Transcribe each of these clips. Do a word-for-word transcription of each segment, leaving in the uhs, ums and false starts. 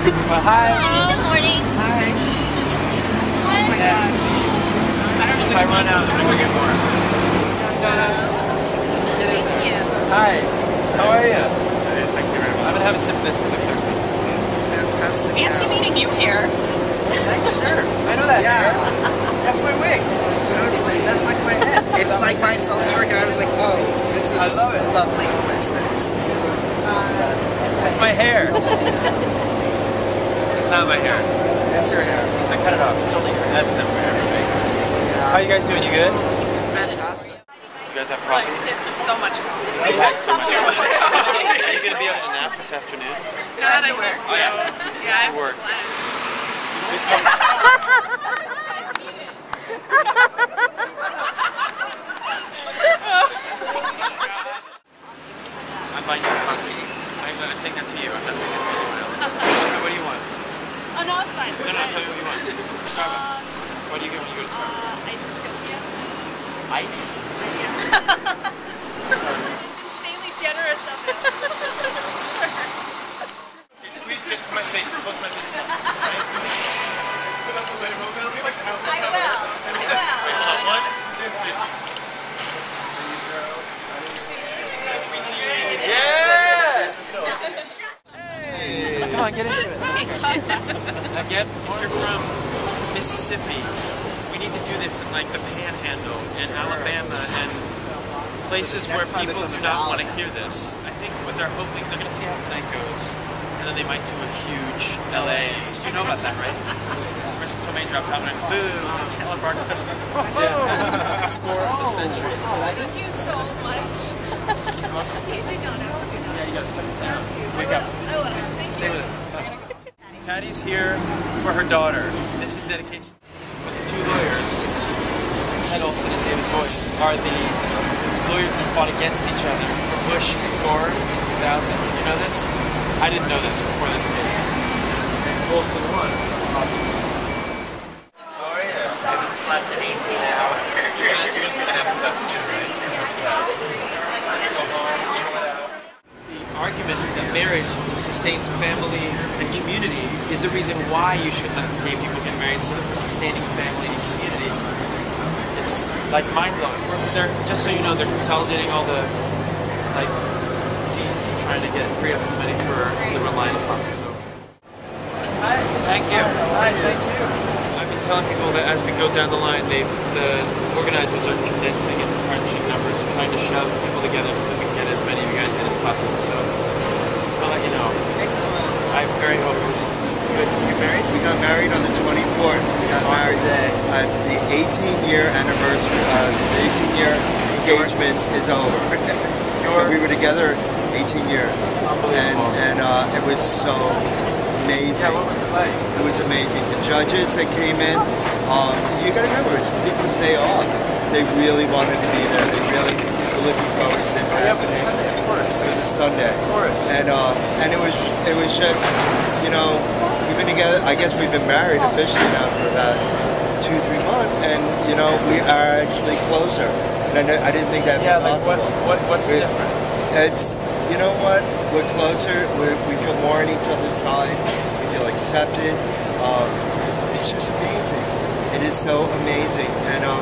Well, hi. Hello, morning. Hi. Yes, please. If I run out, I'm gonna get more. Thank you. Hi. How are you? Thank you very much. I'm gonna have a sip of this because I'm thirsty. Fantastic. Fancy meeting you here. Nice shirt. I know that. Yeah. Hair. That's my wig. Totally. That's like my head. It's like my saw New York and I was like, oh, this is I love it. a lovely coincidence. That's my hair. It's not my hair. It's your hair. I cut it off. It's only your head. It's not my hair. It's fake. Yeah. How you guys doing? You good? Fantastic. You guys have coffee? So much coffee. You had so much. Too much coffee. Are you gonna be able to nap this afternoon? God, I work. So. Yeah, I To work. I'm buying you a coffee. I'm, I'm saying that to you. I'm not saying that to anyone else. Okay, what do you want? Oh, no, it's fine. No, no, tell me what you want. Starbucks. What do you get when you go to Starbucks? Uh, iced coffee. Iced? It's insanely generous of him. Okay, squeeze, get to my face. Close my face. Right? I will. I Wait, hold on. One, two, three. Yeah! Hey! Come on, get into it. Again, you're from Mississippi. We need to do this in like the Panhandle in Alabama and places where people do not want to hear this. I think what they're hoping, they're going to see how tonight goes, and then they might do a huge L A. You know about that, right? Marissa Tomei dropped out and boom, and Taylor Barnes. Yeah. Score of the century. Thank you so much. You did not know. Yeah, you got to suck it down. Wake up. I will. Thank Stay with it. Patty's here for her daughter. This is dedication. But the two lawyers, Ted Olson and David Boyce, are the lawyers that fought against each other for Bush and Gore in two thousand. You know this? I didn't know this before this case. And Olson won, obviously. How are you? I haven't slept in eighteen hours. You're gonna, you're gonna take a nap this afternoon, right? Go home, chill it out. The argument that marriage sustains family and community is the reason why you should let gay people get married, so that we're sustaining family and community. It's like mind-blowing. They're, just so you know, they're consolidating all the like seats and trying to get free up as many for the red line as possible. So, hi. Thank you. Hi, thank you. I've been telling people that as we go down the line, they've the organizers are condensing and crunching numbers and trying to shove people together so that we can get as many of you guys in as possible. So I'll let you know. Excellent. I'm very hopeful. Good. You married? We got married on the twenty-fourth. We got married at the eighteen year anniversary. Uh, the eighteen year engagement is over. So we were together eighteen years. And, and uh, it was so amazing. Yeah, what was it like? It was amazing. The judges that came in, um, you gotta remember, it's people's day off. They really wanted to be there. They really were looking forward to this Yeah, it was a happening. Sunday, of course. It was a Sunday. Of course. And uh, and it was it was just, you know, we've been together. I guess we've been married officially now for about two, three months, and you know, we are actually closer. And I, know, I didn't think that'd Yeah, be like what, possible. what, what's It- different? It's, you know what? We're closer. We're, we feel more on each other's side. We feel accepted. Um, it's just amazing. It is so amazing, and um,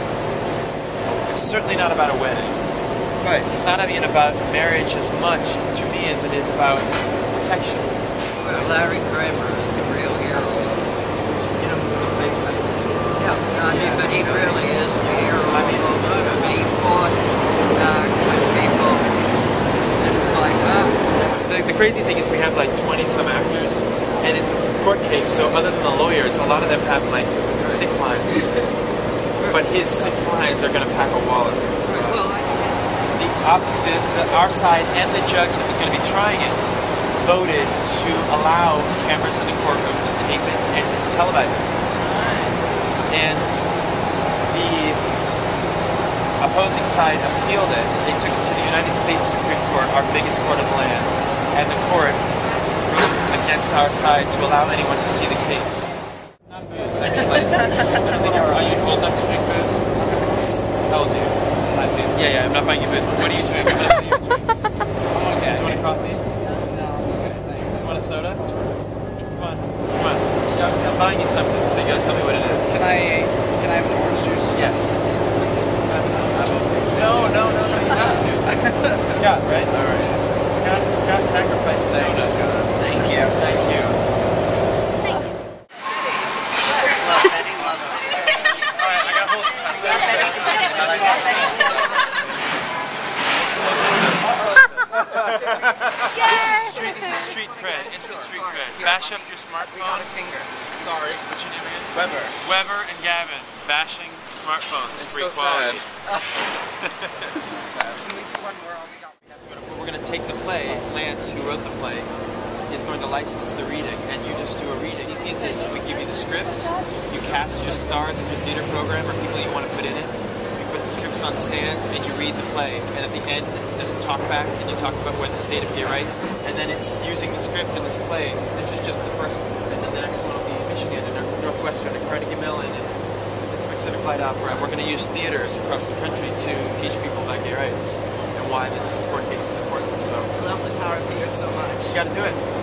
It's certainly not about a wedding. right. It's not even about marriage as much to me as it is about protection. Well, Larry Kramer is the real hero. It's, you know, it's in the plates of it. Yeah, I mean, but he really is the hero I mean- of all of it. He fought back with people and fight back. The, the crazy thing is we have like twenty some actors, and it's a court case, so other than the lawyers, a lot of them have like six lines. But his six lines are going to pack a wallet. Well, The, op, the, the our side and the judge that was going to be trying it voted to allow cameras in the courtroom to tape it and televise it. And the opposing side appealed it. They took it to the United States Supreme Court, our biggest court in the land, and the court ruled against our side to allow anyone to see the case. Not booze. I mean, like, I don't think you're, are you old enough to drink booze? How old are you? nineteen. Yeah, yeah, I'm not buying you booze, but what do you drink? What do you drink? I'm okay. Do you want a coffee? No, I'm okay, thanks. You want a soda? buying you something, so you gotta tell me what it is. Can I, can I have an orange juice? Yes. No, no, no, no, you have to. Scott, right? Alright. Scott, Scott sacrificed the donut. Scott. Thank you. Thank you. Alright, I got a whole This is street, this is street cred, instant street cred. Bash up your smartphone. Finger. Sorry, what's your name again? Weber. Weber and Gavin, bashing smartphones for so equality. So sad. Can we do one more? We got. We're going to take the play. Lance, who wrote the play, is going to license the reading, and you just do a reading. It's easy as we give you the scripts, you cast your stars of your theater program or people you want to put in it. You put the scripts on stands, and you read the play. And at the end, there's a talk back, and you talk about where the state of gay rights. And then it's using the script in this play. This is just the first one, and then the next one will be Michigan and Northwestern and Carnegie Mellon and it's Pacific Light Opera. And we're going to use theaters across the country to teach people about gay rights and why this court case is important. So I love the power of theater so much. you got to do it.